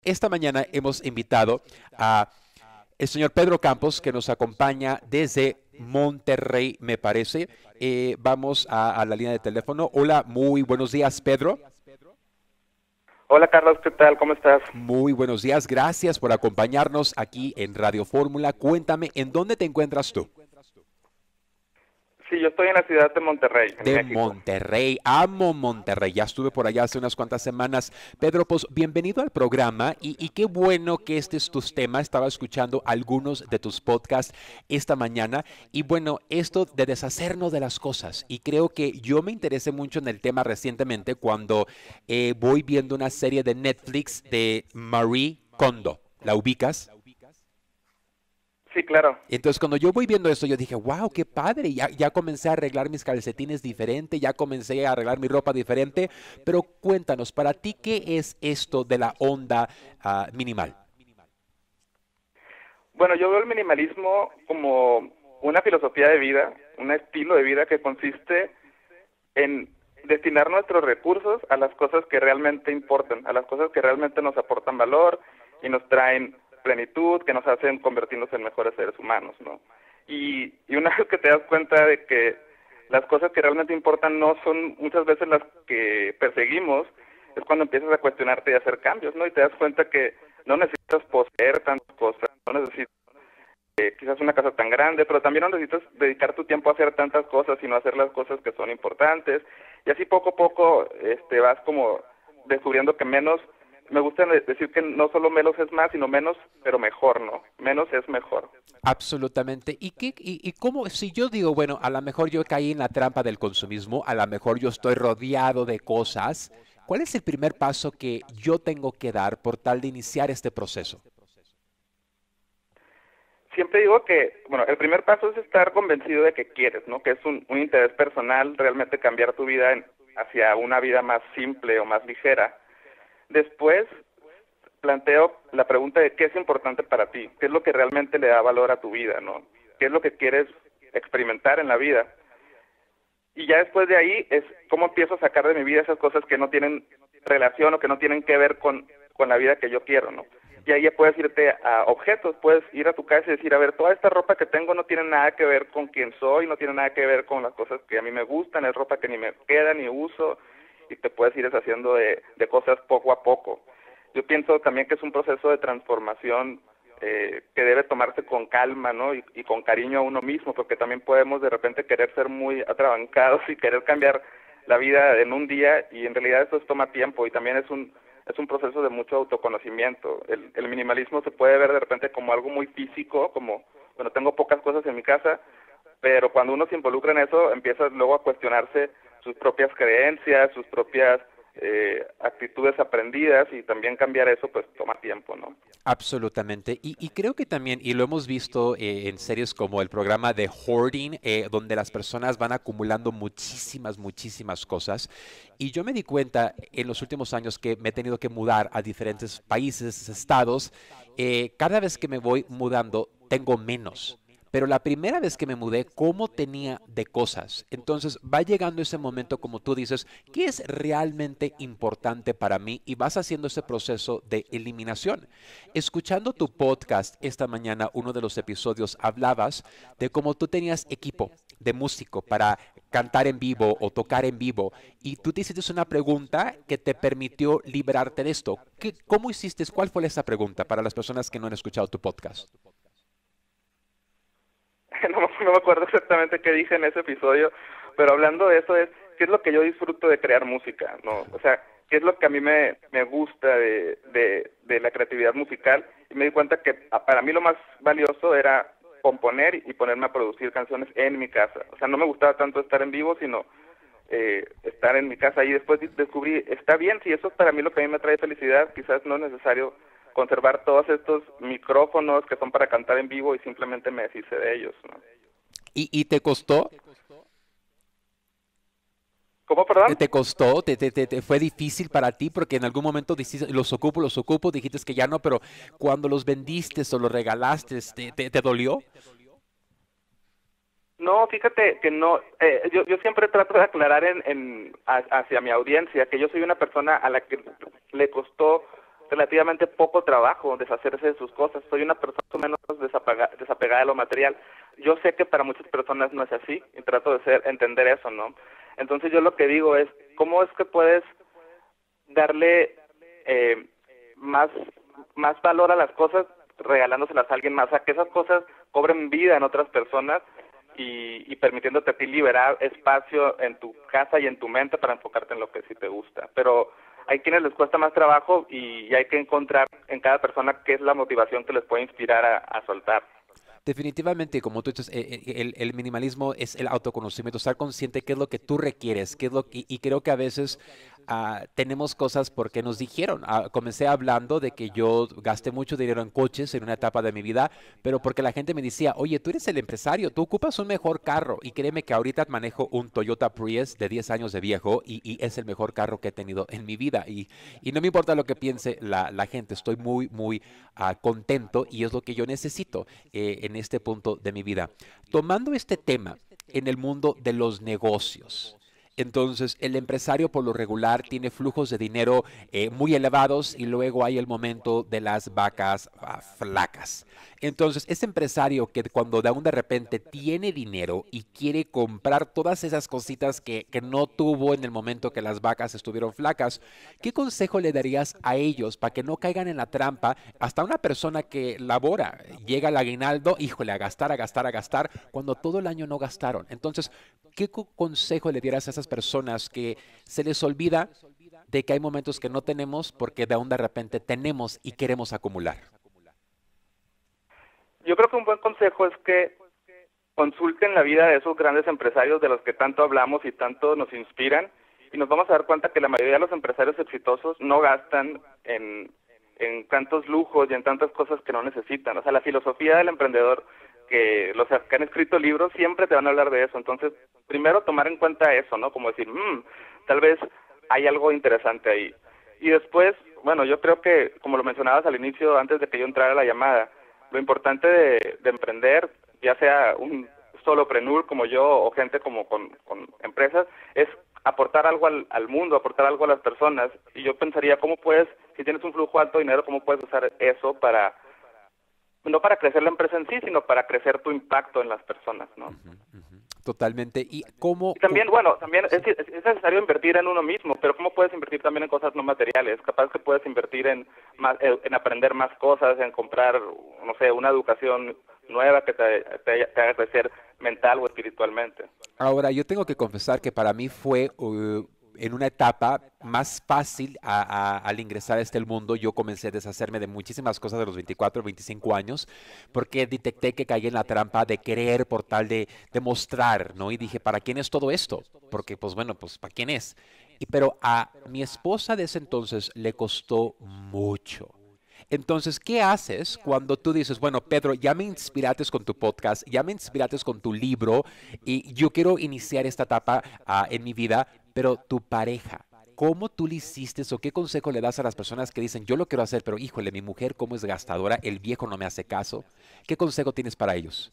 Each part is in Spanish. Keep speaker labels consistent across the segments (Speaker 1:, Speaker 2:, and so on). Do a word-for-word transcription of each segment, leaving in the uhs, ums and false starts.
Speaker 1: esta mañana hemos invitado a el señor Pedro Campos, que nos acompaña desde Monterrey, me parece. Eh, vamos a, a la línea de teléfono. Hola, muy buenos días, Pedro.
Speaker 2: Hola Carlos, ¿qué tal? ¿Cómo estás?
Speaker 1: Muy buenos días, gracias por acompañarnos aquí en Radio Fórmula. Cuéntame, ¿en dónde te encuentras tú?
Speaker 2: Sí, yo estoy en la ciudad de Monterrey, en
Speaker 1: De
Speaker 2: México.
Speaker 1: Monterrey, amo Monterrey, ya estuve por allá hace unas cuantas semanas. Pedro, pues bienvenido al programa y, y qué bueno que este es tu tema. Estaba escuchando algunos de tus podcasts esta mañana y bueno, esto de deshacernos de las cosas, y creo que yo me interesé mucho en el tema recientemente cuando eh, voy viendo una serie de Netflix de Marie Kondo. ¿La ubicas?
Speaker 2: Sí, claro.
Speaker 1: Entonces, cuando yo voy viendo esto, yo dije, wow, qué padre. Ya, ya comencé a arreglar mis calcetines diferente, ya comencé a arreglar mi ropa diferente. Pero cuéntanos, para ti, ¿qué es esto de la onda ah, minimal?
Speaker 2: Bueno, yo veo el minimalismo como una filosofía de vida, un estilo de vida que consiste en destinar nuestros recursos a las cosas que realmente importan, a las cosas que realmente nos aportan valor y nos traen plenitud, que nos hacen convertirnos en mejores seres humanos, ¿no? Y, y una vez que te das cuenta de que las cosas que realmente importan no son muchas veces las que perseguimos, es cuando empiezas a cuestionarte y a hacer cambios, ¿no? Y te das cuenta que no necesitas poseer tantas cosas, no necesitas eh, quizás una casa tan grande, pero también no necesitas dedicar tu tiempo a hacer tantas cosas, sino a hacer las cosas que son importantes. Y así poco a poco este, vas como descubriendo que menos, me gusta decir que no solo menos es más, sino menos, pero mejor, ¿no? Menos es mejor.
Speaker 1: Absolutamente. ¿Y qué, y, y cómo, si yo digo, bueno, a lo mejor yo caí en la trampa del consumismo, a lo mejor yo estoy rodeado de cosas, ¿cuál es el primer paso que yo tengo que dar por tal de iniciar este proceso?
Speaker 2: Siempre digo que, bueno, el primer paso es estar convencido de que quieres, ¿no? Que es un, un interés personal realmente cambiar tu vida en, hacia una vida más simple o más ligera. Después planteo la pregunta de qué es importante para ti, qué es lo que realmente le da valor a tu vida, ¿no? ¿Qué es lo que quieres experimentar en la vida? Y ya después de ahí es cómo empiezo a sacar de mi vida esas cosas que no tienen relación o que no tienen que ver con, con la vida que yo quiero, ¿no? Y ahí ya puedes irte a objetos, puedes ir a tu casa y decir, a ver, toda esta ropa que tengo no tiene nada que ver con quién soy, no tiene nada que ver con las cosas que a mí me gustan, es ropa que ni me queda ni uso, y te puedes ir deshaciendo de, de cosas poco a poco. Yo pienso también que es un proceso de transformación eh, que debe tomarse con calma, ¿no? Y, y con cariño a uno mismo, porque también podemos de repente querer ser muy atrabancados y querer cambiar la vida en un día, y en realidad eso toma tiempo y también es un es un proceso de mucho autoconocimiento. El, el minimalismo se puede ver de repente como algo muy físico, como, bueno, tengo pocas cosas en mi casa, pero cuando uno se involucra en eso, empieza luego a cuestionarse sus propias creencias, sus propias eh, actitudes aprendidas, y también cambiar eso pues toma tiempo, ¿no?
Speaker 1: Absolutamente. Y, y creo que también, y lo hemos visto eh, en series como el programa de Hoarding, eh, donde las personas van acumulando muchísimas, muchísimas cosas. Y yo me di cuenta en los últimos años que me he tenido que mudar a diferentes países, estados. Eh, cada vez que me voy mudando, tengo menos. Pero la primera vez que me mudé, ¿cómo tenía de cosas? Entonces va llegando ese momento, como tú dices, ¿qué es realmente importante para mí? Y vas haciendo ese proceso de eliminación. Escuchando tu podcast esta mañana, uno de los episodios, hablabas de cómo tú tenías equipo de músico para cantar en vivo o tocar en vivo, y tú te hiciste una pregunta que te permitió liberarte de esto. ¿Qué, ¿Cómo hiciste? ¿Cuál fue esa pregunta para las personas que no han escuchado tu podcast?
Speaker 2: No, no me acuerdo exactamente qué dije en ese episodio, pero hablando de eso es, ¿qué es lo que yo disfruto de crear música? ¿No? O sea, ¿qué es lo que a mí me, me gusta de, de, de la creatividad musical? Y me di cuenta que a- para mí lo más valioso era componer y ponerme a producir canciones en mi casa. O sea, no me gustaba tanto estar en vivo, sino eh, estar en mi casa. Y después di- descubrí, está bien, si eso es para mí lo que a mí me trae felicidad, quizás no es necesario conservar todos estos micrófonos que son para cantar en vivo y simplemente me deshice de ellos, ¿no?
Speaker 1: ¿Y, y te costó?
Speaker 2: ¿Cómo,
Speaker 1: ¿Te,
Speaker 2: perdón?
Speaker 1: te costó? ¿Te, te, te- te fue difícil para ti? Porque en algún momento dijiste, los ocupo, los ocupo, dijiste que ya no, pero cuando los vendiste o los regalaste, ¿te, te, te dolió?
Speaker 2: No, fíjate que no, eh, yo, yo siempre trato de aclarar en, en ha- hacia mi audiencia que yo soy una persona a la que le costó relativamente poco trabajo deshacerse de sus cosas. Soy una persona más o menos desapega, desapegada de lo material. Yo sé que para muchas personas no es así y trato de ser, entender eso, ¿no? Entonces yo lo que digo es, ¿cómo es que puedes darle eh, más, más valor a las cosas regalándoselas a alguien más? A que esas cosas cobren vida en otras personas y, y permitiéndote a ti liberar espacio en tu casa y en tu mente para enfocarte en lo que sí te gusta. Pero hay quienes les cuesta más trabajo y, y hay que encontrar en cada persona qué es la motivación que les puede inspirar a, a soltar.
Speaker 1: Definitivamente, como tú dices, eh, eh, el, el minimalismo es el autoconocimiento, estar consciente qué es lo que tú requieres, qué es lo que, y creo que a veces ah, tenemos cosas porque nos dijeron. Ah, comencé hablando de que yo gasté mucho dinero en coches en una etapa de mi vida, pero porque la gente me decía, oye, tú eres el empresario, tú ocupas un mejor carro. Y créeme que ahorita manejo un Toyota Prius de diez años de viejo y, y es el mejor carro que he tenido en mi vida. Y, y no me importa lo que piense la, la gente, estoy muy, muy ah, contento y es lo que yo necesito eh, en este punto de mi vida. Tomando este tema en el mundo de los negocios. Entonces, el empresario por lo regular tiene flujos de dinero eh, muy elevados y luego hay el momento de las vacas ah, flacas. Entonces, ese empresario que cuando de un de repente tiene dinero y quiere comprar todas esas cositas que, que no tuvo en el momento que las vacas estuvieron flacas, ¿qué consejo le darías a ellos para que no caigan en la trampa? Hasta una persona que labora, llega al aguinaldo, híjole, a gastar, a gastar, a gastar, cuando todo el año no gastaron. Entonces, ¿qué co- consejo le dieras a esas personas que se les olvida de que hay momentos que no tenemos porque de un de repente tenemos y queremos acumular?
Speaker 2: Yo creo que un buen consejo es que consulten la vida de esos grandes empresarios de los que tanto hablamos y tanto nos inspiran, y nos vamos a dar cuenta que la mayoría de los empresarios exitosos no gastan en, en tantos lujos y en tantas cosas que no necesitan. O sea, la filosofía del emprendedor, que los que han escrito libros siempre te van a hablar de eso. Entonces, primero tomar en cuenta eso, ¿no? Como decir, mmm, tal vez hay algo interesante ahí. Y después, bueno, yo creo que, como lo mencionabas al inicio, antes de que yo entrara a la llamada, lo importante de, de emprender, ya sea un solopreneur como yo o gente como con, con empresas, es aportar algo al, al mundo, aportar algo a las personas. Y yo pensaría, ¿cómo puedes, si tienes un flujo alto de dinero, cómo puedes usar eso para, no para crecer la empresa en sí, sino para crecer tu impacto en las personas, ¿no?
Speaker 1: Ujú, ujú. Totalmente. ¿Y cómo?
Speaker 2: Y
Speaker 1: cu-
Speaker 2: también, bueno, también es,
Speaker 1: Sí.
Speaker 2: es es necesario invertir en uno mismo, pero ¿cómo puedes invertir también en cosas no materiales? Capaz que puedes invertir en más, eh, en aprender más cosas, en comprar, no sé, una educación nueva que te, te, te haga crecer mental o espiritualmente.
Speaker 1: Ahora, yo tengo que confesar que para mí fue uh, en una etapa más fácil a- a- al ingresar a este mundo. Yo comencé a deshacerme de muchísimas cosas de los veinticuatro, veinticinco años, porque detecté que caí en la trampa de querer por tal de demostrar, ¿no? Y dije, ¿para quién es todo esto? Porque, pues bueno, pues ¿para quién es? Y, pero a mi esposa de ese entonces le costó mucho. Entonces, ¿qué haces cuando tú dices, bueno, Pedro, ya me inspiraste con tu podcast, ya me inspiraste con tu libro y yo quiero iniciar esta etapa ah, en mi vida, pero tu pareja, ¿cómo tú le hiciste o qué consejo le das a las personas que dicen, yo lo quiero hacer, pero híjole, mi mujer cómo es gastadora, el viejo no me hace caso? ¿Qué consejo tienes para ellos?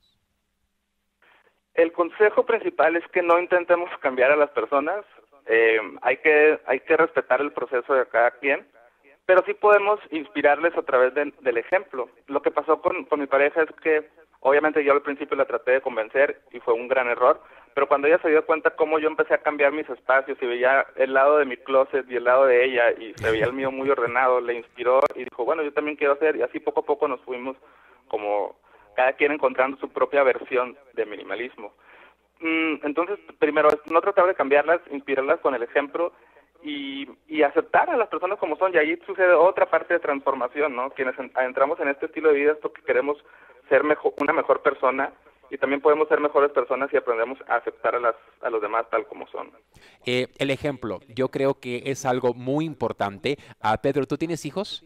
Speaker 2: El consejo principal es que no intentemos cambiar a las personas. Eh, hay que hay que respetar el proceso de cada quien, pero sí podemos inspirarles a través de- del ejemplo. Lo que pasó con, con mi pareja es que obviamente yo al principio la traté de convencer y fue un gran error, pero cuando ella se dio cuenta cómo yo empecé a cambiar mis espacios y veía el lado de mi closet y el lado de ella y se veía el mío muy ordenado, le inspiró y dijo, bueno, yo también quiero hacer, y así poco a poco nos fuimos como cada quien encontrando su propia versión de minimalismo. Mm, Entonces, primero, es no tratar de cambiarlas, inspirarlas con el ejemplo y, y aceptar a las personas como son. Y ahí sucede otra parte de transformación, ¿no? Quienes en- entramos en este estilo de vida es porque queremos ser mejor, una mejor persona, y también podemos ser mejores personas si aprendemos a aceptar a, las, a los demás tal como son.
Speaker 1: Eh, el ejemplo, yo creo que es algo muy importante. Ah, Pedro, ¿tú tienes hijos?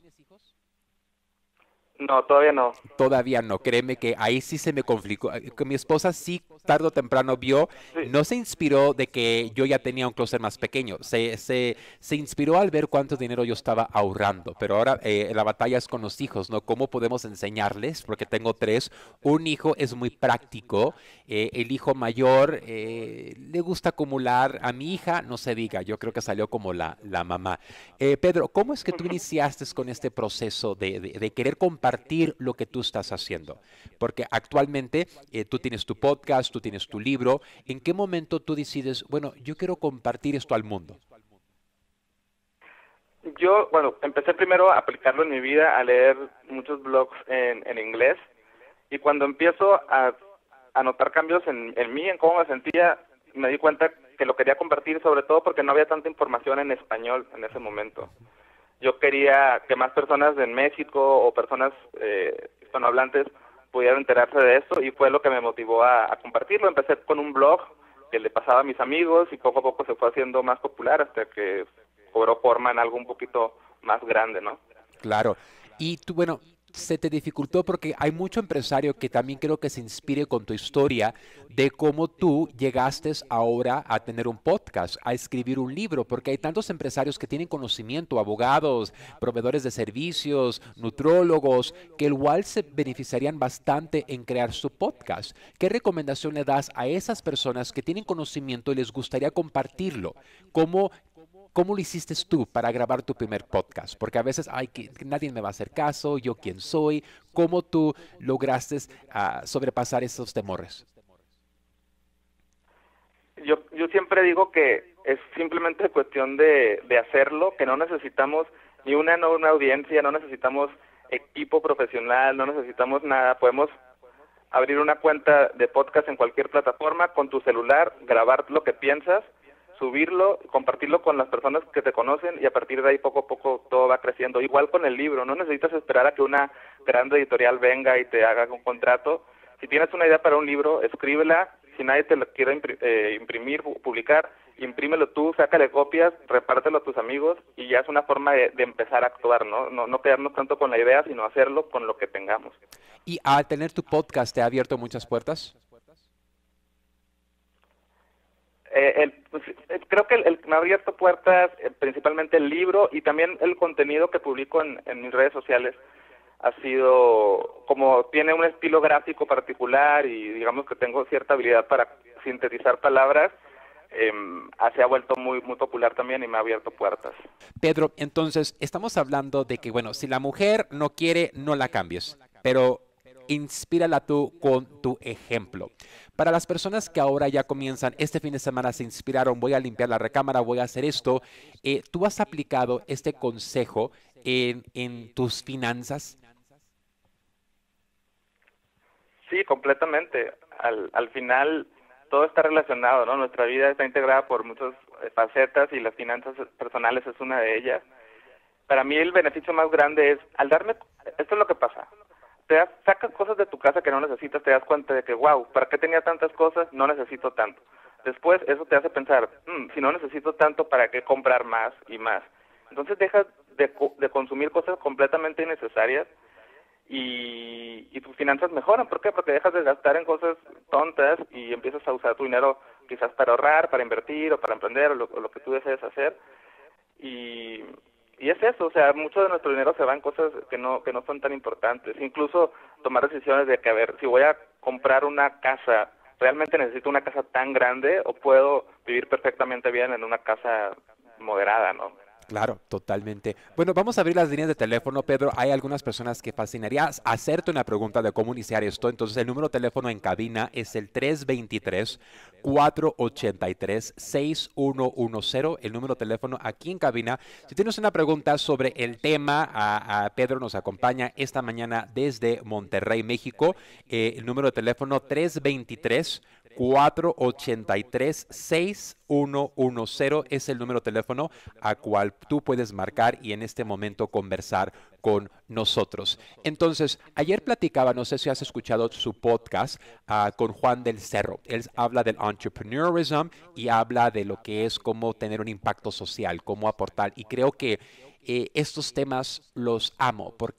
Speaker 2: No, todavía no.
Speaker 1: Todavía no, créeme que ahí sí se me complicó. eh, Con mi esposa sí tarde o temprano vio,
Speaker 2: Sí.
Speaker 1: no se inspiró de que yo ya tenía un closet más pequeño, se, se, se inspiró al ver cuánto dinero yo estaba ahorrando, pero ahora eh, la batalla es con los hijos, ¿no? ¿Cómo podemos enseñarles? Porque tengo tres, un hijo es muy práctico, eh, el hijo mayor eh, le gusta acumular, a mi hija no se diga, yo creo que salió como la, la mamá. Eh, Pedro, ¿cómo es que tú iniciaste con este proceso de, de- de querer compartir lo que tú estás haciendo? Porque actualmente eh, tú tienes tu podcast, tú tienes tu libro. ¿En qué momento tú decides, bueno, yo quiero compartir esto al mundo?
Speaker 2: Yo, bueno, empecé primero a aplicarlo en mi vida, a leer muchos blogs en, en inglés, y cuando empiezo a, a notar cambios en, en mí, en cómo me sentía, me di cuenta que lo quería compartir, sobre todo porque no había tanta información en español en ese momento. Yo quería que más personas en México o personas eh, hispanohablantes pudieran enterarse de esto, y fue lo que me motivó a, a compartirlo. Empecé con un blog que le pasaba a mis amigos y poco a poco se fue haciendo más popular hasta que cobró forma en algo un poquito más grande, ¿no?
Speaker 1: Claro. Y tú, bueno, se te dificultó porque hay mucho empresario que también creo que se inspire con tu historia de cómo tú llegaste ahora a tener un podcast, a escribir un libro, porque hay tantos empresarios que tienen conocimiento, abogados, proveedores de servicios, nutrólogos, que igual se beneficiarían bastante en crear su podcast. ¿Qué recomendación le das a esas personas que tienen conocimiento y les gustaría compartirlo? ¿Cómo ¿Cómo lo hiciste tú para grabar tu primer podcast? Porque a veces, ay, que, que nadie me va a hacer caso, yo quién soy. ¿Cómo tú lograste ah, sobrepasar esos temores?
Speaker 2: Yo, yo siempre digo que es simplemente cuestión de, de hacerlo, que no necesitamos ni una, no una audiencia, no necesitamos equipo profesional, no necesitamos nada. Podemos abrir una cuenta de podcast en cualquier plataforma con tu celular, grabar lo que piensas, subirlo, compartirlo con las personas que te conocen, y a partir de ahí poco a poco todo va creciendo. Igual con el libro, no necesitas esperar a que una gran editorial venga y te haga un contrato. Si tienes una idea para un libro, escríbela. Si nadie te lo quiere impri- eh, imprimir, pu- publicar, imprímelo tú, sácale copias, repártelo a tus amigos, y ya es una forma de, de empezar a actuar, ¿no? ¿no? No quedarnos tanto con la idea, sino hacerlo con lo que tengamos.
Speaker 1: ¿Y al tener tu podcast te ha abierto muchas puertas?
Speaker 2: Eh, el, pues, eh, creo que el, el que me ha abierto puertas, eh, principalmente el libro, y también el contenido que publico en, en mis redes sociales, ha sido, como tiene un estilo gráfico particular y digamos que tengo cierta habilidad para sintetizar palabras, eh, se ha vuelto muy muy popular también y me ha abierto puertas.
Speaker 1: Pedro, entonces estamos hablando de que, bueno, si la mujer no quiere, no la cambies, pero inspírala tú con tu ejemplo. Para las personas que ahora ya comienzan, este fin de semana se inspiraron, voy a limpiar la recámara, voy a hacer esto, eh, ¿tú has aplicado este consejo en, en tus finanzas?
Speaker 2: Sí, completamente. Al, al final todo está relacionado, ¿no? Nuestra vida está integrada por muchas eh, facetas, y las finanzas personales es una de ellas. Para mí el beneficio más grande es, al darme, esto es lo que pasa, te das, sacas cosas de tu casa que no necesitas, te das cuenta de que, wow, ¿para qué tenía tantas cosas? No necesito tanto. Después eso te hace pensar, "Mm, si no necesito tanto, ¿para qué comprar más y más?". Entonces dejas de, co- de consumir cosas completamente innecesarias, y, y tus finanzas mejoran. ¿Por qué? Porque dejas de gastar en cosas tontas y empiezas a usar tu dinero quizás para ahorrar, para invertir o para emprender, o lo, o lo que tú desees hacer. Y, y es eso, o sea, mucho de nuestro dinero se va en cosas que no que no son tan importantes. Incluso tomar decisiones de que, a ver, si voy a comprar una casa, ¿realmente necesito una casa tan grande o puedo vivir perfectamente bien en una casa moderada, ¿no?
Speaker 1: Claro, totalmente. Bueno, vamos a abrir las líneas de teléfono, Pedro. Hay algunas personas que fascinaría hacerte una pregunta de cómo iniciar esto. Entonces, el número de teléfono en cabina es el tres dos tres, cuatro ocho tres, seis uno uno cero. El número de teléfono aquí en cabina. Si tienes una pregunta sobre el tema, a, a Pedro nos acompaña esta mañana desde Monterrey, México. Eh, el número de teléfono tres dos tres, cuatro ocho tres, seis uno uno cero es el número de teléfono a cual tú puedes marcar y en este momento conversar con nosotros. Entonces, ayer platicaba, no sé si has escuchado su podcast uh, con Juan del Cerro. Él habla del entrepreneurism y habla de lo que es cómo tener un impacto social, cómo aportar. Y creo que eh, estos temas los amo porque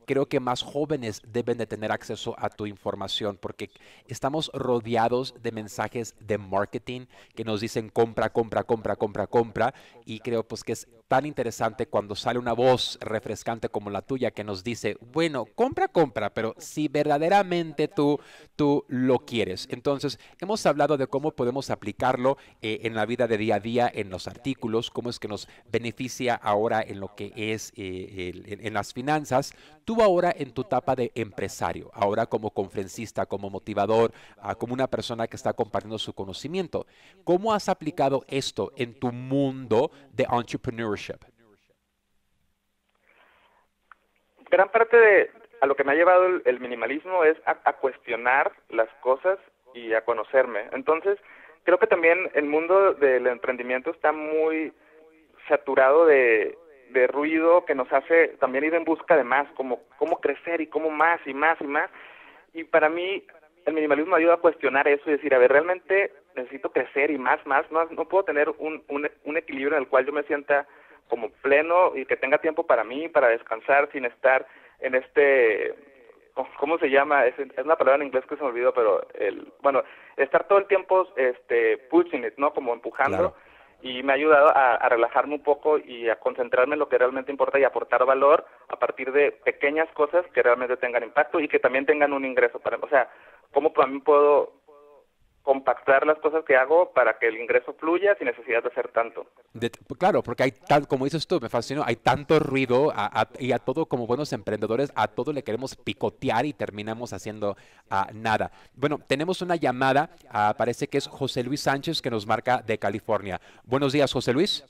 Speaker 1: creo que más jóvenes deben de tener acceso a tu información porque estamos rodeados de mensajes de marketing que nos dicen compra, compra, compra, compra, compra y creo pues que es tan interesante cuando sale una voz refrescante como la tuya que nos dice, bueno, compra, compra, pero si verdaderamente tú, tú lo quieres. Entonces, hemos hablado de cómo podemos aplicarlo eh, en la vida de día a día, en los artículos, cómo es que nos beneficia ahora en lo que es eh, el- en, en las finanzas. Tú ahora en tu etapa de empresario, ahora como conferencista, como motivador, ah, como una persona que está compartiendo su conocimiento, ¿cómo has aplicado esto en tu mundo de entrepreneurship?
Speaker 2: Gran parte de a lo que me ha llevado el, el minimalismo es a, a cuestionar las cosas y a conocerme. Entonces, creo que también el mundo del emprendimiento está muy saturado de, de ruido que nos hace también ir en busca de más, como cómo crecer y cómo más y más y más. Y para mí el minimalismo ayuda a cuestionar eso y decir, a ver, realmente necesito crecer y más, más, no, no puedo tener un, un, un equilibrio en el cual yo me sienta como pleno y que tenga tiempo para mí, para descansar sin estar en este, ¿cómo se llama? Es, es una palabra en inglés que se me olvidó, pero el, bueno, estar todo el tiempo este, pushing it, ¿no? Como empujando.
Speaker 1: Claro.
Speaker 2: Y me ha ayudado a, a relajarme un poco y a concentrarme en lo que realmente importa y aportar valor a partir de pequeñas cosas que realmente tengan impacto y que también tengan un ingreso para, o sea, cómo también puedo compactar las cosas que hago para que el ingreso fluya sin necesidad de hacer tanto.
Speaker 1: De- pues, claro, porque hay tan, como dices tú, me fascinó, hay tanto ruido a- a- y a todo, como buenos emprendedores, a todo le queremos picotear y terminamos haciendo ah, nada. Bueno, tenemos una llamada, ah, parece que es José Luis Sánchez que nos marca de California. Buenos días, José Luis.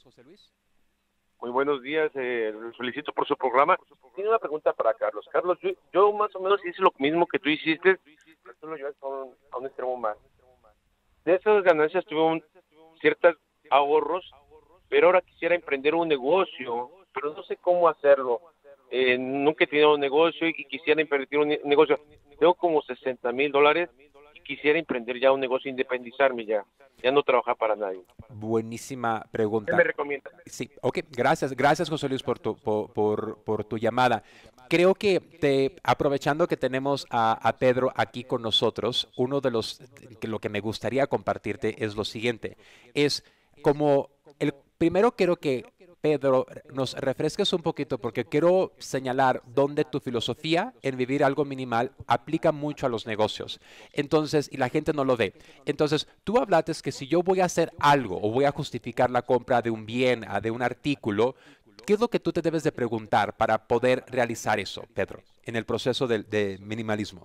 Speaker 3: Muy buenos días, eh, los felicito por su programa. Tengo una pregunta para Carlos. Carlos, yo, yo más o menos hice lo mismo que tú hiciste, pero tú lo llevas a un, a un extremo más. De esas ganancias tuve un, ciertos ahorros, pero ahora quisiera emprender un negocio, pero no sé cómo hacerlo. Eh, nunca he tenido un negocio y quisiera emprender un ne- negocio. Tengo como sesenta mil dólares y quisiera emprender ya un negocio, independizarme ya, ya no trabajar para nadie.
Speaker 1: Buenísima
Speaker 3: ¿Qué
Speaker 1: pregunta.
Speaker 3: me recomiendas?
Speaker 1: Sí, ok, gracias, gracias José Luis por tu, por, por, por tu llamada. Creo que te, aprovechando que tenemos a, a Pedro aquí con nosotros, uno de los, que lo que me gustaría compartirte es lo siguiente, es como el primero quiero que Pedro nos refresques un poquito porque quiero señalar dónde tu filosofía en vivir algo minimal aplica mucho a los negocios. Entonces, y la gente no lo ve. Entonces, tú hablaste que si yo voy a hacer algo o voy a justificar la compra de un bien, ah, de un artículo, ¿qué es lo que tú te debes de preguntar para poder realizar eso, Pedro, en el proceso de, de minimalismo?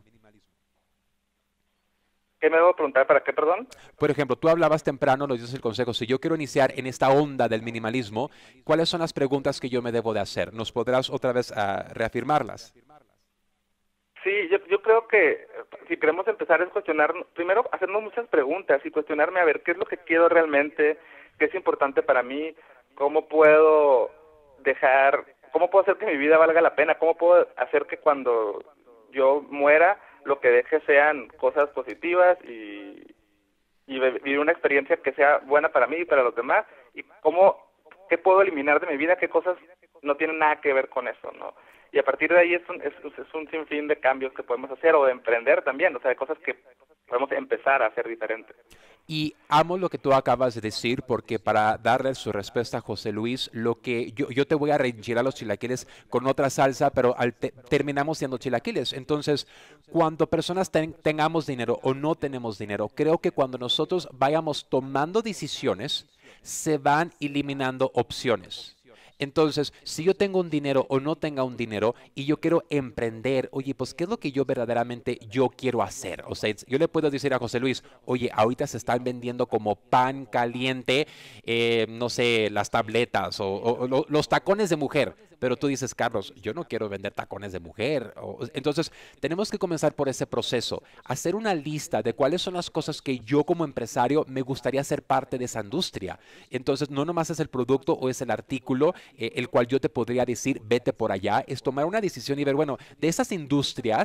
Speaker 2: ¿Qué me debo preguntar para qué, perdón?
Speaker 1: Por ejemplo, tú hablabas temprano, nos dices el consejo, si yo quiero iniciar en esta onda del minimalismo, ¿cuáles son las preguntas que yo me debo de hacer? ¿Nos podrás otra vez ah, reafirmarlas?
Speaker 2: Sí, yo, yo creo que eh, si queremos empezar es cuestionar, primero hacernos muchas preguntas y cuestionarme a ver qué es lo que quiero realmente, qué es importante para mí, cómo puedo dejar, cómo puedo hacer que mi vida valga la pena, cómo puedo hacer que cuando yo muera lo que deje sean cosas positivas y, y vi- vivir una experiencia que sea buena para mí y para los demás y cómo, qué puedo eliminar de mi vida, qué cosas no tienen nada que ver con eso, ¿no? Y a partir de ahí es un, es, es un sinfín de cambios que podemos hacer o de emprender también, o sea, de cosas que podemos empezar a hacer diferentes.
Speaker 1: Y amo lo que tú acabas de decir porque para darle su respuesta a José Luis, lo que yo, yo te voy a reenchilar los chilaquiles con otra salsa, pero al te- terminamos siendo chilaquiles. Entonces, cuando personas ten- tengamos dinero o no tenemos dinero, creo que cuando nosotros vayamos tomando decisiones, se van eliminando opciones. Entonces, si yo tengo un dinero o no tenga un dinero y yo quiero emprender, oye, pues, ¿qué es lo que yo verdaderamente yo quiero hacer? O sea, it's- yo le puedo decir a José Luis, oye, ahorita se están vendiendo como pan caliente, eh, no sé, las tabletas o, o- o lo- los tacones de mujer. Pero tú dices, Carlos, yo no quiero vender tacones de mujer. O- entonces, tenemos que comenzar por ese proceso, hacer una lista de cuáles son las cosas que yo como empresario me gustaría ser parte de esa industria. Entonces, no nomás es el producto o es el artículo eh, el cual yo te podría decir, vete por allá, es tomar una decisión y ver, bueno, de esas industrias,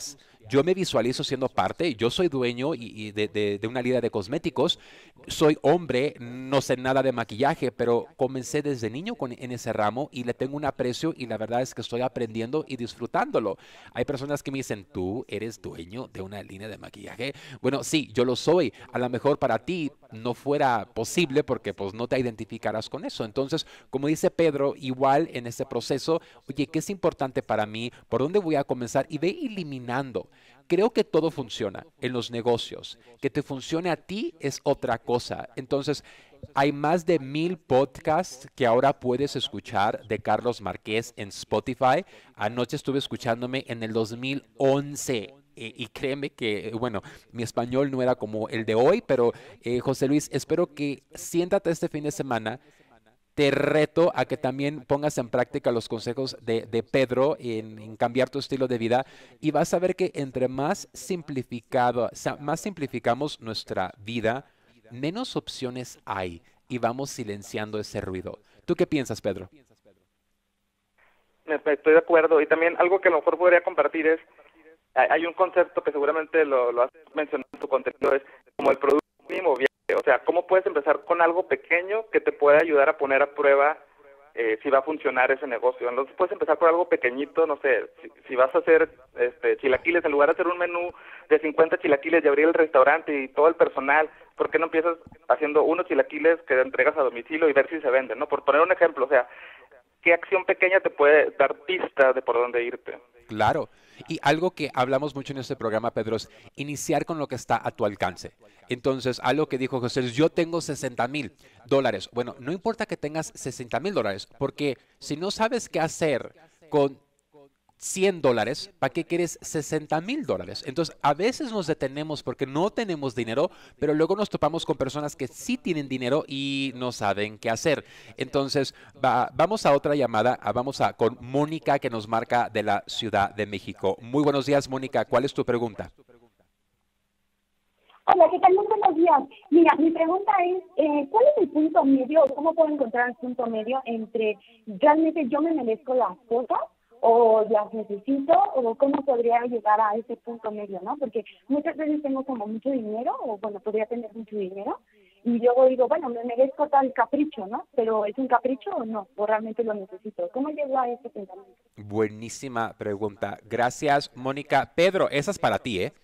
Speaker 1: yo me visualizo siendo parte, yo soy dueño y, y de, de, de una línea de cosméticos, soy hombre, no sé nada de maquillaje, pero comencé desde niño con, en ese ramo y le tengo un aprecio y la verdad es que estoy aprendiendo y disfrutándolo. Hay personas que me dicen, ¿tú eres dueño de una línea de maquillaje? Bueno, sí, yo lo soy. A lo mejor para ti no fuera posible porque pues no te identificarás con eso. Entonces, como dice Pedro, igual en este proceso, oye, ¿qué es importante para mí? ¿Por dónde voy a comenzar? Y ve eliminando. Creo que todo funciona en los negocios. Que te funcione a ti es otra cosa. Entonces, hay más de mil podcasts que ahora puedes escuchar de Carlos Márquez en Spotify. Anoche estuve escuchándome en el dos mil once. eh, Y créeme que, bueno, mi español no era como el de hoy, pero eh, José Luis, espero que siéntate este fin de semana. Te reto a que también pongas en práctica los consejos de, de Pedro en, en cambiar tu estilo de vida y vas a ver que entre más simplificado, o sea, más simplificamos nuestra vida, menos opciones hay y vamos silenciando ese ruido. ¿Tú qué piensas, Pedro?
Speaker 2: Me- me- Estoy de acuerdo. Y también algo que a lo mejor podría compartir es, hay hay un concepto que seguramente lo, lo has mencionado en tu contenido, es como el producto mínimo viable. O sea, ¿cómo puedes empezar con algo pequeño que te pueda ayudar a poner a prueba eh, si va a funcionar ese negocio? Entonces puedes empezar por algo pequeñito, no sé, si, si vas a hacer este, chilaquiles, en lugar de hacer un menú de cincuenta chilaquiles y abrir el restaurante y todo el personal, ¿por qué no empiezas haciendo unos chilaquiles que entregas a domicilio y ver si se venden, ¿no? Por poner un ejemplo, o sea, ¿qué acción pequeña te puede dar pista de por dónde irte?
Speaker 1: Claro. Y algo que hablamos mucho en este programa, Pedro, es iniciar con lo que está a tu alcance. Entonces, algo que dijo José, Luis, yo tengo sesenta mil dólares. Bueno, no importa que tengas sesenta mil dólares, porque si no sabes qué hacer con cien dólares, ¿para qué quieres sesenta mil dólares? Entonces, a veces nos detenemos porque no tenemos dinero, pero luego nos topamos con personas que sí tienen dinero y no saben qué hacer. Entonces, va- vamos a otra llamada, ah, vamos a con Mónica que nos marca de la Ciudad de México. Muy buenos días, Mónica. ¿Cuál es tu pregunta?
Speaker 4: Hola, ¿qué tal? Muy buenos días. Mira, mi pregunta es, eh, ¿cuál es el punto medio, o cómo puedo encontrar el punto medio entre realmente yo me merezco las cosas o las necesito, o cómo podría llegar a ese punto medio, ¿no? Porque muchas veces tengo como mucho dinero, o bueno, podría tener mucho dinero, y luego digo, bueno, me merezco tal capricho, ¿no? Pero ¿es un capricho o no? ¿O realmente lo necesito? ¿Cómo llego a ese pensamiento?
Speaker 1: Buenísima pregunta. Gracias, Mónica. Pedro, esa es para ti, ¿eh?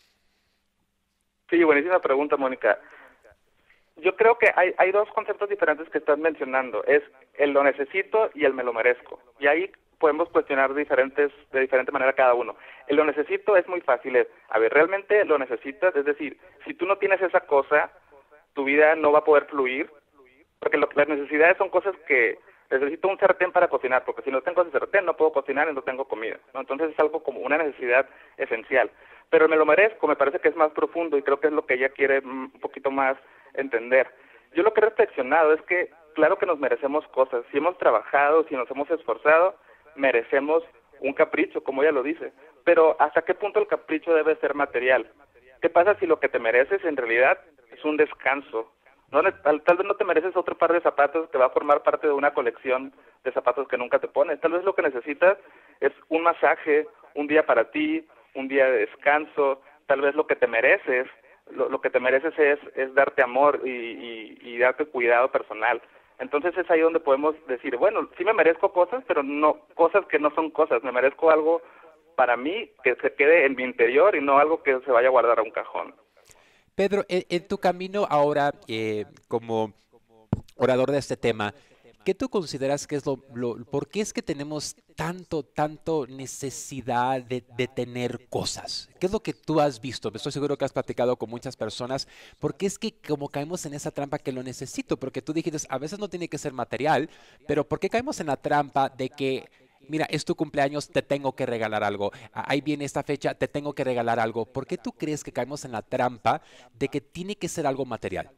Speaker 2: Sí, buenísima pregunta, Mónica. Yo creo que hay, hay dos conceptos diferentes que estás mencionando, es el lo necesito y el me lo merezco. Y ahí podemos cuestionar diferentes de diferente manera cada uno. El lo necesito es muy fácil, es, a ver, ¿realmente lo necesitas? Es decir, si tú no tienes esa cosa, tu vida no va a poder fluir, porque lo- las necesidades son cosas que necesito un sartén para cocinar, porque si no tengo ese sartén no puedo cocinar y no tengo comida, ¿no? Entonces es algo como una necesidad esencial. Pero me lo merezco, me parece que es más profundo y creo que es lo que ella quiere mm, un poquito más entender. Yo lo que he reflexionado es que claro que nos merecemos cosas, si hemos trabajado, si nos hemos esforzado, merecemos un capricho, como ella lo dice, pero ¿hasta qué punto el capricho debe ser material? ¿Qué pasa si lo que te mereces en realidad es un descanso? No, ne- tal, tal vez no te mereces otro par de zapatos que va a formar parte de una colección de zapatos que nunca te pones. Tal vez lo que necesitas es un masaje, un día para ti, un día de descanso. Tal vez lo que te mereces, lo, lo que te mereces es, es darte amor y, y, y darte cuidado personal. Entonces es ahí donde podemos decir, bueno, sí me merezco cosas, pero no cosas que no son cosas. Me merezco algo para mí que se quede en mi interior y no algo que se vaya a guardar a un cajón.
Speaker 1: Pedro, en, en tu camino ahora eh, como orador de este tema, ¿qué tú consideras que es lo, lo- por qué es que tenemos tanto, tanto necesidad de, de tener cosas? ¿Qué es lo que tú has visto? Estoy seguro que has platicado con muchas personas. ¿Por qué es que como caemos en esa trampa que lo necesito? Porque tú dijiste, a veces no tiene que ser material, pero ¿por qué caemos en la trampa de que, mira, es tu cumpleaños, te tengo que regalar algo? Ah, ahí viene esta fecha, te tengo que regalar algo. ¿Por qué tú crees que caemos en la trampa de que tiene que ser algo material?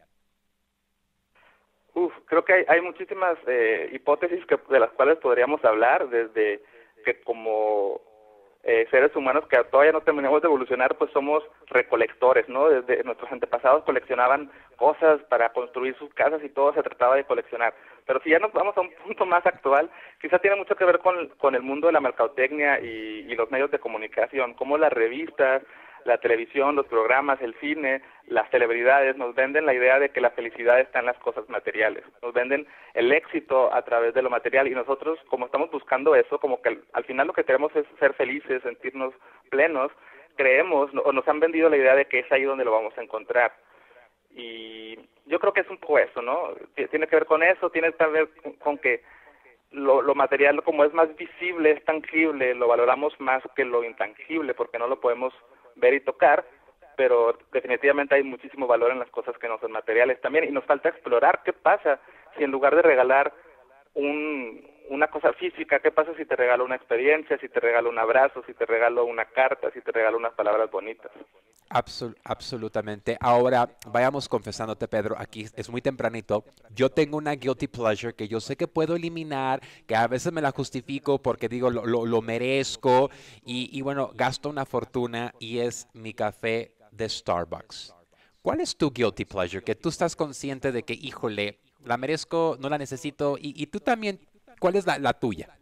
Speaker 2: Uf, creo que hay, hay muchísimas eh, hipótesis que, de las cuales podríamos hablar, desde que como eh, seres humanos que todavía no terminamos de evolucionar, pues somos recolectores, ¿no? Desde nuestros antepasados coleccionaban cosas para construir sus casas y todo se trataba de coleccionar. Pero si ya nos vamos a un punto más actual, quizá tiene mucho que ver con, con el mundo de la mercadotecnia y, y los medios de comunicación, como las revistas, la televisión, los programas, el cine, las celebridades nos venden la idea de que la felicidad está en las cosas materiales, nos venden el éxito a través de lo material y nosotros, como estamos buscando eso, como que al, al final lo que queremos es ser felices, sentirnos plenos, creemos o nos han vendido la idea de que es ahí donde lo vamos a encontrar. Y yo creo que es un poco eso, ¿no? Tiene que ver con eso, tiene que ver con, con que lo, lo material, como es más visible, es tangible, lo valoramos más que lo intangible porque no lo podemos ver y tocar, pero definitivamente hay muchísimo valor en las cosas que no son materiales también, y nos falta explorar qué pasa si en lugar de regalar un, una cosa física, qué pasa si te regalo una experiencia, si te regalo un abrazo, si te regalo una carta, si te regalo unas palabras bonitas.
Speaker 1: Absol- absolutamente. Ahora, vayamos confesándote, Pedro, aquí es muy tempranito. Yo tengo una guilty pleasure que yo sé que puedo eliminar, que a veces me la justifico porque digo lo, lo, lo merezco y, y bueno, gasto una fortuna y es mi café de Starbucks. ¿Cuál es tu guilty pleasure? Que tú estás consciente de que, híjole, la merezco, no la necesito y, y tú también, ¿cuál es la, la tuya?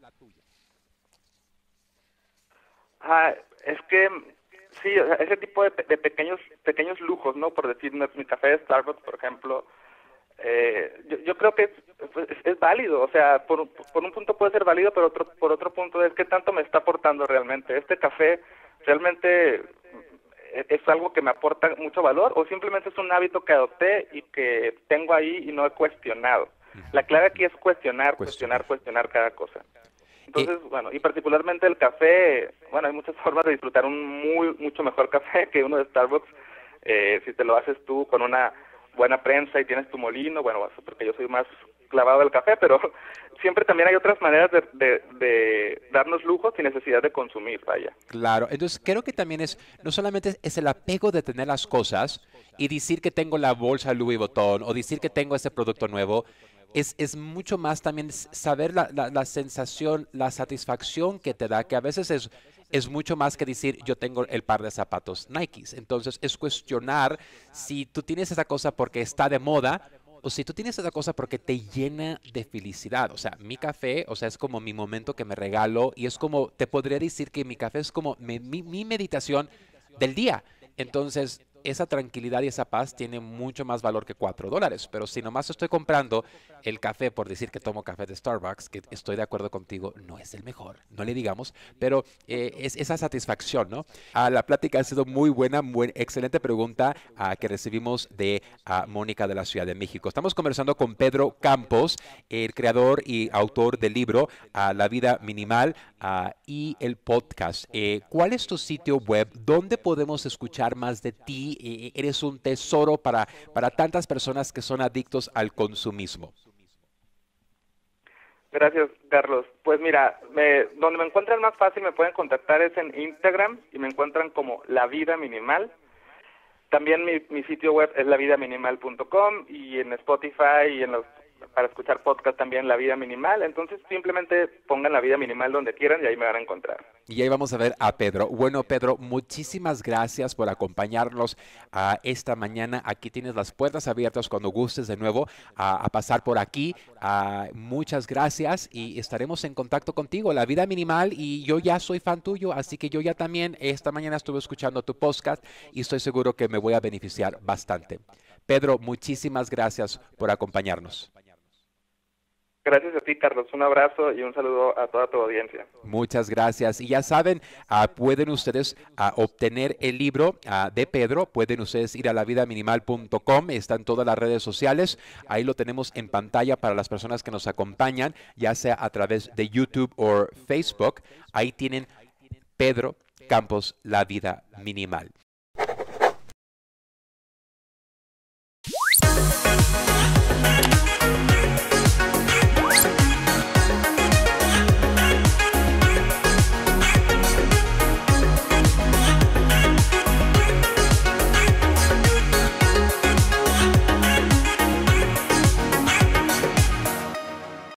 Speaker 2: Ah, es que sí, o sea, ese tipo de, de pequeños pequeños lujos, ¿no? Por decir, mi, mi café de Starbucks, por ejemplo, eh, yo, yo creo que es, es, es válido, o sea, por, por un punto puede ser válido, pero otro, por otro punto es qué tanto me está aportando realmente. ¿Este café realmente es algo que me aporta mucho valor o simplemente es un hábito que adopté y que tengo ahí y no he cuestionado? La clave aquí es cuestionar, cuestionar, cuestionar cada cosa. Entonces, eh, bueno, y particularmente el café, bueno, hay muchas formas de disfrutar un muy mucho mejor café que uno de Starbucks. Eh, si te lo haces tú con una buena prensa y tienes tu molino, bueno, porque yo soy más clavado del café, pero siempre también hay otras maneras de, de, de darnos lujos sin necesidad de consumir, vaya.
Speaker 1: Claro, entonces creo que también es, no solamente es el apego de tener las cosas y decir que tengo la bolsa Louis Vuitton o decir que tengo ese producto nuevo, es, es mucho más también saber la, la, la sensación, la satisfacción que te da, que a veces es, es mucho más que decir yo tengo el par de zapatos Nikes. Entonces es cuestionar si tú tienes esa cosa porque está de moda o si tú tienes esa cosa porque te llena de felicidad. O sea, mi café, o sea, es como mi momento que me regalo y es como, te podría decir que mi café es como mi, mi, mi meditación del día. Entonces, esa tranquilidad y esa paz tiene mucho más valor que cuatro dólares. Pero si nomás estoy comprando el café por decir que tomo café de Starbucks, que estoy de acuerdo contigo, no es el mejor, no le digamos, pero eh, es esa satisfacción, ¿no? Ah, la plática ha sido muy buena, muy excelente pregunta ah, que recibimos de ah, Mónica de la Ciudad de México. Estamos conversando con Pedro Campos, el creador y autor del libro ah, La Vida Minimal ah, y el podcast. Eh, ¿Cuál es tu sitio web? ¿Dónde podemos escuchar más de ti? Eh, eres un tesoro para, para tantas personas que son adictos al consumismo.
Speaker 2: Gracias, Carlos. Pues mira, me, donde me encuentran más fácil me pueden contactar es en Instagram y me encuentran como La Vida Minimal. También mi, mi sitio web es la vida minimal punto com y en Spotify y en los para escuchar podcast también La Vida Minimal. Entonces simplemente pongan La Vida Minimal donde quieran y ahí me van a encontrar.
Speaker 1: Y ahí vamos a ver a Pedro. Bueno, Pedro, muchísimas gracias por acompañarnos uh, esta mañana. Aquí tienes las puertas abiertas cuando gustes de nuevo uh, a pasar por aquí. Uh, muchas gracias y estaremos en contacto contigo. La Vida Minimal, y yo ya soy fan tuyo, así que yo ya también esta mañana estuve escuchando tu podcast y estoy seguro que me voy a beneficiar bastante. Pedro, muchísimas gracias por acompañarnos.
Speaker 2: Gracias a ti, Carlos. Un abrazo y un saludo a toda tu audiencia.
Speaker 1: Muchas gracias. Y ya saben, uh, pueden ustedes uh, obtener el libro uh, de Pedro. Pueden ustedes ir a la vida minimal punto com. Está en todas las redes sociales. Ahí lo tenemos en pantalla para las personas que nos acompañan, ya sea a través de YouTube o Facebook. Ahí tienen Pedro Campos, La Vida Minimal.